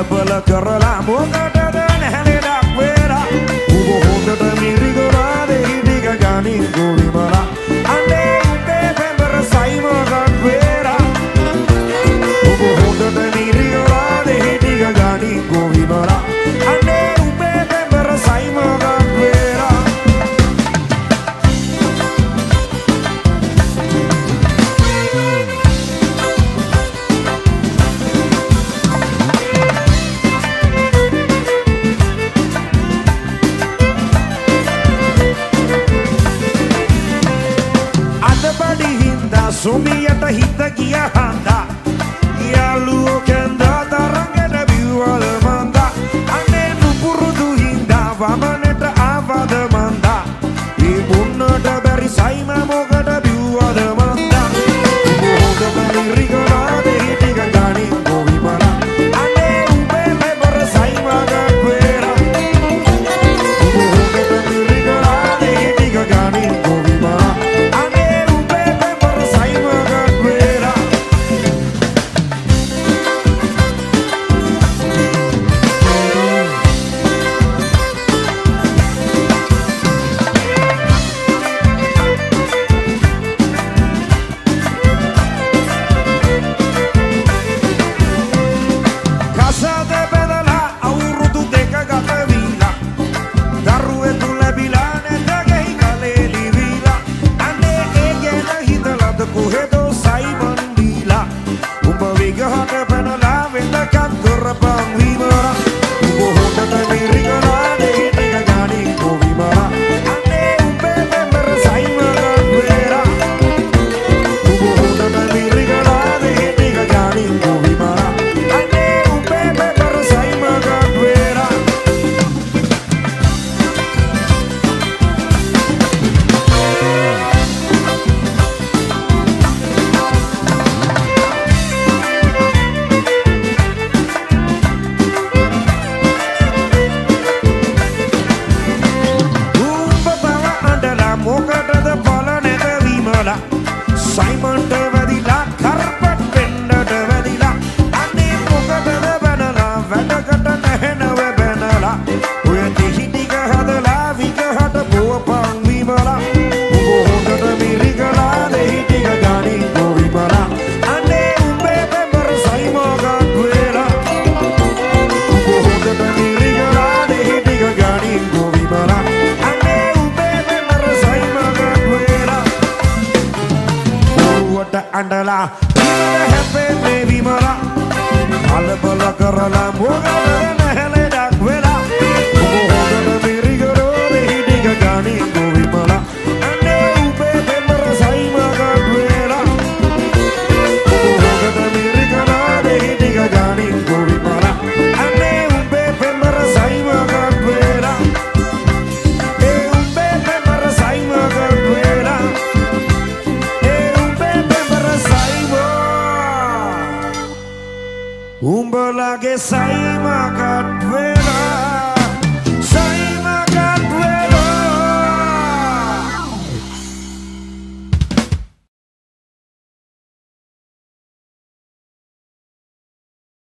කලබල කරලා මොකටද නැහැලෙඩක් වෙලා උඹ හොඳට මිරිගලා දෙහි ටික ගනින් ගොවිමලා අනේ උඹේ පෙඹර සයිමකට වෙලා උඹ හොඳට මිරිගලා දෙහි ටික ගනින් ගොවිමලා අනේ උඹේ පෙඹර සයිමකට වෙලා සොමියට හිත ගිය හන්දා යාළුවෝ කැන්දා තරංගට බිව්වද මන්දා අනේ නුපුරුදු හින්දා වමනට ආවද මන්දා ඒ මුන්නට බැරි සයිම මොකට බිව්වද මන්දා හොඳට මිරිගලා දෙහි ටික ගනින් ගොවිමලා අනේ උඹේ පෙඹර සයිමකට වෙලා හොඳට මිරිගලා දෙහි ටික ගනින් ගොවිමලා සයිමන්ට වැදිලා කරපට් වෙන්නට වැදිලා අනේ මොකටද බැනලා වැඩකට නැහෙනව බැනලා ඔය දෙහි ටික හදලා විකහට පුවපන් විමලා උඹ හොඳට මිරිගලා දෙහි ටික ගනින් ගොවිමලා අනේ උඹේ පෙඹර සයිමකට වෙලා උඹ හොඳට මිරිගලා දෙහි ටික ගනින් ගොවිමලා අනේ උඹේ පෙඹර සයිමකට වෙලා අඬලා හැපෙන්නේ විමලා කලබල කරලා මොකද නැහැලෙඩක් වෙලා උඹ හොඳට මිරිගලා දෙහි ටික ගනින් ගොවිමලා අනේ උඹේ පෙඹර සයිමකට වෙලා උඹ හොඳට මිරිගලා දෙහි ටික ගනින් ගොවිමලා අනේ උඹේ පෙඹර සයිමකට වෙලා ඒ උඹේ පෙඹර සයිමකට වෙලා උඹලගේ සයිමකට